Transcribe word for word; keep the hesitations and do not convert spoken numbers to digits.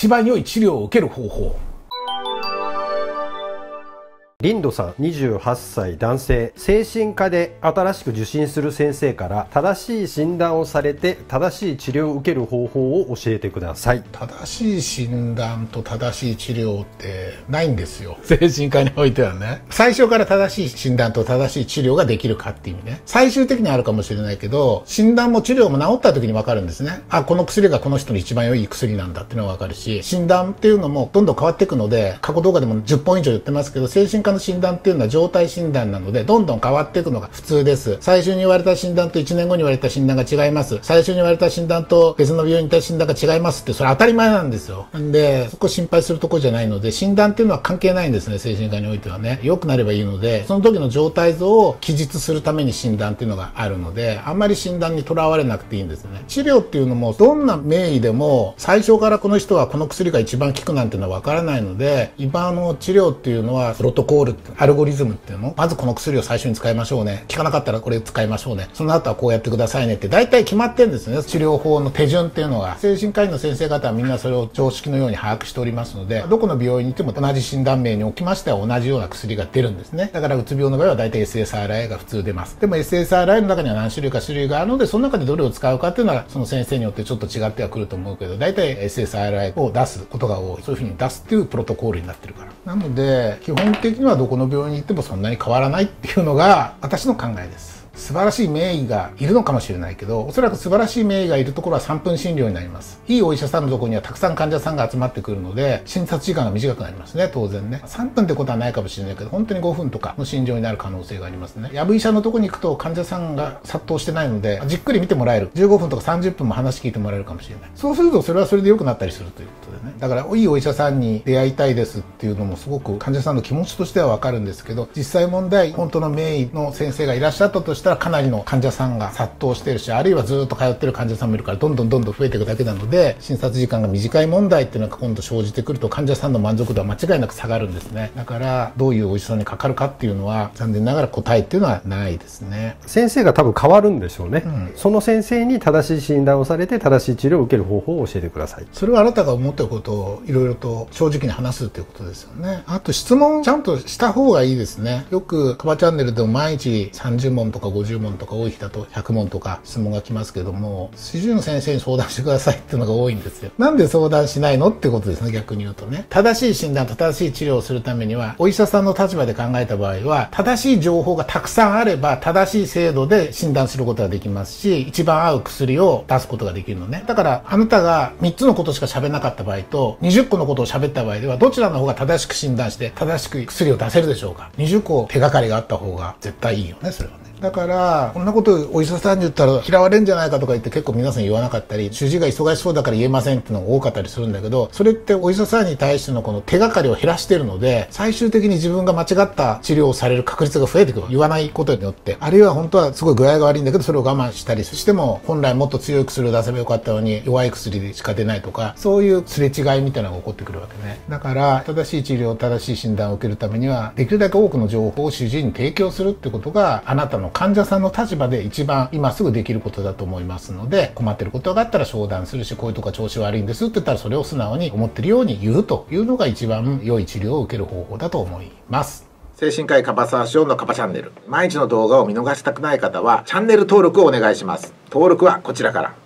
一番良い治療を受ける方法。 リンドさん、にじゅうはっさい男性、精神科で新しく受診する先生から正しい診断をされて正しい治療を受ける方法を教えてください。 正しい診断と正しい治療ってないんですよ、精神科においてはね。最初から正しい診断と正しい治療ができるかっていう意味ね。最終的にあるかもしれないけど、診断も治療も治った時に分かるんですね。あ、この薬がこの人に一番良い薬なんだっていうのが分かるし、診断っていうのもどんどん変わっていくので、過去動画でもじゅっぽん以上言ってますけど、精神科の診断っていうのは状態診断なのでどんどん変わっていくのが普通です。最初に言われた診断といちねんごに言われた診断が違います。最初に言われた診断と別の病院に行った診断が違いますって、それ当たり前なんですよ。なんでそこ心配するところじゃないので、診断っていうのは関係ないんですね、精神科においてはね。良くなればいいので、その時の状態像を記述するために診断っていうのがあるので、あんまり診断にとらわれなくていいんですね。治療っていうのもどんな名医でも最初からこの人はこの薬が一番効くなんていうのは分からないので、今の治療っていうのはプロトコール、アルゴリズムっていうの、まずこの薬を最初に使いましょうね、効かなかったらこれ使いましょうね、その後はこうやってくださいねって大体決まってるんですね、治療法の手順っていうのが。精神科医の先生方はみんなそれを常識のように把握しておりますので、どこの病院に行っても同じ診断名におきましては同じような薬が出るんですね。だからうつ病の場合は大体 エスエスアールアイ が普通出ます。でも エスエスアールアイ の中には何種類か種類があるので、その中でどれを使うかっていうのはその先生によってちょっと違ってはくると思うけど、大体 エスエスアールアイ を出すことが多い。そういうふうに出すっていうプロトコールになってるから。なので基本的にはどこの病院に行ってもそんなに変わらないっていうのが私の考えです。素晴らしい名医がいるのかもしれないけど、おそらく素晴らしい名医がいるところはさんぷん診療になります。いいお医者さんのところにはたくさん患者さんが集まってくるので、診察時間が短くなりますね、当然ね。さんぷんってことはないかもしれないけど、本当にごふんとかの診療になる可能性がありますね。やぶ医者のところに行くと患者さんが殺到してないので、じっくり見てもらえる。じゅうごふんとかさんじゅっぷんも話聞いてもらえるかもしれない。そうするとそれはそれで良くなったりするということでね。だからいいお医者さんに出会いたいですっていうのもすごく患者さんの気持ちとしてはわかるんですけど、実際問題本当の名医の先生がいらっしゃったとしたらかなりの患者さんが殺到しているし、あるいはずっと通ってる患者さんもいるから、どんどんどんどん増えていくだけなので、診察時間が短い問題っていうのが今度生じてくると患者さんの満足度は間違いなく下がるんですね。だからどういうお医者さんにかかるかっていうのは残念ながら答えっていうのはないですね。 先生が多分変わるんでしょうね、うん、その先生に正しい診断をされて正しい治療を受ける方法を教えてください。 それはあなたが思っていることをいろいろと正直に話すっていうことですよね。あと質問ちゃんとした方がいいですね。よくカバチャンネルでも毎日さんじゅうもんとかごじゅうもんとか多い日だとひゃくもんとか質問が来ますけども、主治医の先生に相談してくださいっていうのが多いんですよ。なんで相談しないのってことですね、逆に言うとね。正しい診断と正しい治療をするためには、お医者さんの立場で考えた場合は、正しい情報がたくさんあれば正しい精度で診断することができますし、一番合う薬を出すことができるのね。だからあなたがみっつのことしか喋らなかった場合とにじゅっこのことを喋った場合では、どちらの方が正しく診断して正しく薬を出せるでしょうか。にじゅっこ手がかりがあった方が絶対いいよね、それはね。だからこんなことをお医者さんに言ったら嫌われるんじゃないかとか言って結構皆さん言わなかったり、主治医が忙しそうだから言えませんっていうのが多かったりするんだけど、それってお医者さんに対してのこの手がかりを減らしてるので、最終的に自分が間違った治療をされる確率が増えてくる。言わないことによって、あるいは本当はすごい具合が悪いんだけどそれを我慢したりしても、本来もっと強い薬を出せばよかったのに弱い薬でしか出ないとか、そういうすれ違いみたいなのが起こってくるわけね。だから正しい治療、正しい診断を受けるためには、できるだけ多くの情報を主治医に提供するってことが、あなたの患者さんの立場で一番今すぐできることだと思いますので、困ってることがあったら相談するし、こういうとこ調子悪いんですって言ったらそれを素直に思ってるように言うというのが一番良い治療を受ける方法だと思います。 精神科医樺沢紫耀のカバチャンネル、毎日の動画を見逃したくない方はチャンネル登録をお願いします。登録はこちらから。